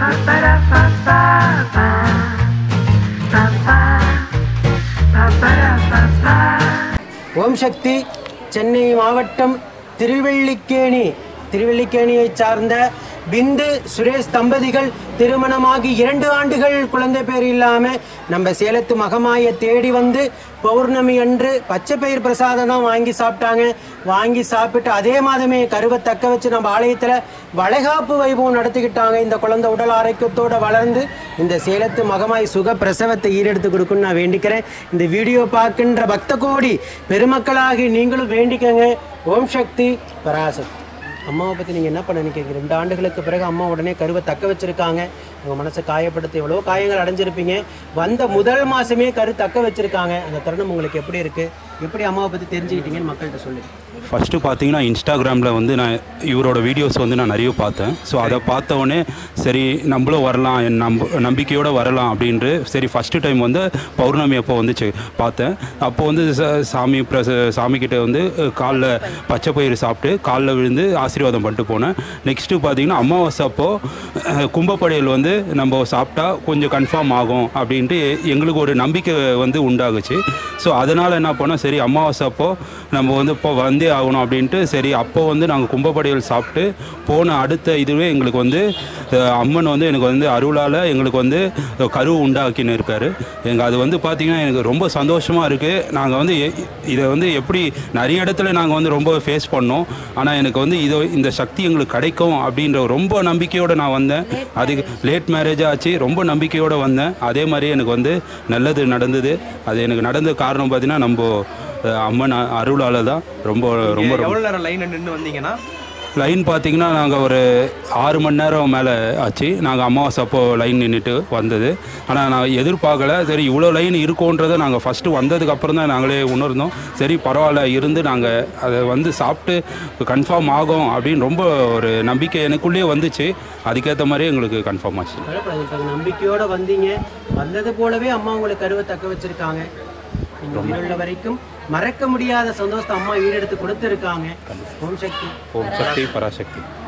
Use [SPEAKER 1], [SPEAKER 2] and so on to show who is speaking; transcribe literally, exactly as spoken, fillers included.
[SPEAKER 1] ஓம் சக்தி. சென்னை மாவட்டம் திருவல்லிக்கேணி திருவல்லிக்கேணியை சார்ந்த பிந்து சுரேஷ் தம்பதிகள் திருமணமாகி இரண்டு ஆண்டுகள் குழந்தை பேர் இல்லாமல் நம்ம சேலத்து மகமாயை தேடி வந்து பௌர்ணமி அன்று பச்சை பயிர் பிரசாதம் தான் வாங்கி சாப்பிட்டாங்க. வாங்கி சாப்பிட்டு அதே மாதமே கருவை தக்க வச்சு நம்ம ஆலயத்தில் வளைகாப்பு வைபவம் நடத்திக்கிட்டாங்க. இந்த குழந்தை உடல் ஆரோக்கியத்தோடு வளர்ந்து இந்த சேலத்து மகமாய் சுக பிரசவத்தை ஈரெடுத்து கொடுக்குன்னு நான் வேண்டிக்கிறேன். இந்த வீடியோ பார்க்கின்ற பக்த கோடி பெருமக்களாகி நீங்களும் வேண்டிக்கங்க. ஓம் சக்தி பராசக்தி. அம்மாவை பற்றி நீங்கள் என்ன பண்ண நினைக்கிறீங்க? ரெண்டு ஆண்டுகளுக்கு பிறகு அம்மா உடனே கருவை தக்க வச்சுருக்காங்க. உங்கள் மனசை காயப்படுத்தி எவ்வளோ காயங்கள் அடைஞ்சிருப்பீங்க. வந்த முதல் மாதமே கரு தக்க வச்சுருக்காங்க. அந்த தருணம் உங்களுக்கு எப்படி இருக்குது? எப்படி அம்மாவை பற்றி தெரிஞ்சுக்கிட்டீங்கன்னு மக்கள்கிட்ட சொல்லுங்கள்.
[SPEAKER 2] ஃபஸ்ட்டு பார்த்தீங்கன்னா இன்ஸ்டாகிராமில் வந்து நான் இவரோட வீடியோஸ் வந்து நான் நிறைய பார்த்தேன். ஸோ அதை பார்த்தவொடனே சரி நம்மளும் வரலாம், என் நம்ப நம்பிக்கையோடு வரலாம் அப்படின்ட்டு சரி ஃபஸ்ட்டு டைம் வந்து பௌர்ணமி அப்போ வந்து பார்த்தேன். அப்போ வந்து சாமி பிரச சாமிக்கிட்ட வந்து காலில் பச்சை பயிறு சாப்பிட்டு காலில் விழுந்து ஆசீர்வாதம் பண்ணிட்டு போனேன். நெக்ஸ்ட்டு பார்த்தீங்கன்னா அமாவாசை அப்போது கும்பப்படையல் வந்து நம்ம சாப்பிட்டா கொஞ்சம் கன்ஃபார்ம் ஆகும் அப்படின்ட்டு எங்களுக்கு ஒரு நம்பிக்கை வந்து உண்டாகுச்சு. ஸோ அதனால் என்ன பண்ணோம், சரி அமாவாசை அப்போது நம்ம வந்து இப்போ வந்தே ஆகணும் அப்படின்ட்டு சரி அப்போ வந்து நாங்கள் கும்பப்படையல் சாப்பிட்டு போன அடுத்த இதுவே எங்களுக்கு வந்து அம்மன் வந்து எனக்கு வந்து அருளால் எங்களுக்கு வந்து கரு உண்டாக்கின்னு இருக்கார். எங்கள் அது வந்து பார்த்திங்கன்னா எனக்கு ரொம்ப சந்தோஷமாக இருக்குது. நாங்கள் வந்து இதை வந்து எப்படி நிறைய இடத்துல நாங்கள் வந்து ரொம்ப ஃபேஸ் பண்ணோம். ஆனால் எனக்கு வந்து இதை இந்த சக்தி எங்களுக்கு கிடைக்கும் அப்படின்ற ரொம்ப நம்பிக்கையோடு நான் வந்தேன். அதுக்கு லேட் மேரேஜாக ஆச்சு, ரொம்ப நம்பிக்கையோடு வந்தேன். அதே மாதிரி எனக்கு வந்து நல்லது நடந்தது. அது எனக்கு நடந்த காரணம் பார்த்தீங்கன்னா நம்ம அம்மன் அருளால் தான். ரொம்ப ரொம்ப
[SPEAKER 3] எவ்வளோ நேரம் லைன் நின்று வந்தீங்கன்னா?
[SPEAKER 2] லைன் பார்த்தீங்கன்னா நாங்கள் ஒரு ஆறு மணி நேரம் மேலே ஆச்சு. நாங்கள் அமாவாசை அப்போது லைன் நின்றுட்டு வந்தது. ஆனால் நான் எதிர்பார்க்கல. சரி இவ்வளோ லைன் இருக்குன்றதை நாங்கள் ஃபஸ்ட்டு வந்ததுக்கப்புறம் தான் நாங்களே உணர்ந்தோம். சரி பரவாயில்ல இருந்து நாங்கள் அதை வந்து சாப்பிட்டு கன்ஃபார்ம் ஆகும் அப்படின்னு ரொம்ப ஒரு நம்பிக்கை எனக்குள்ளேயே வந்துச்சு. அதுக்கேற்ற மாதிரி எங்களுக்கு கன்ஃபார்ம் ஆச்சு.
[SPEAKER 1] நம்பிக்கையோடு வந்தீங்க. வந்தது போலவே அம்மா உங்களுக்கு கருவை தக்க வச்சுருக்காங்க. நீங்கள் உள்ள வரைக்கும் மறக்க முடியாத சந்தோஷத்தை அம்மா ஈடெடுத்து கொடுத்துருக்காங்க. ஓம் சக்தி.
[SPEAKER 2] ஓம் சக்தி பராசக்தி.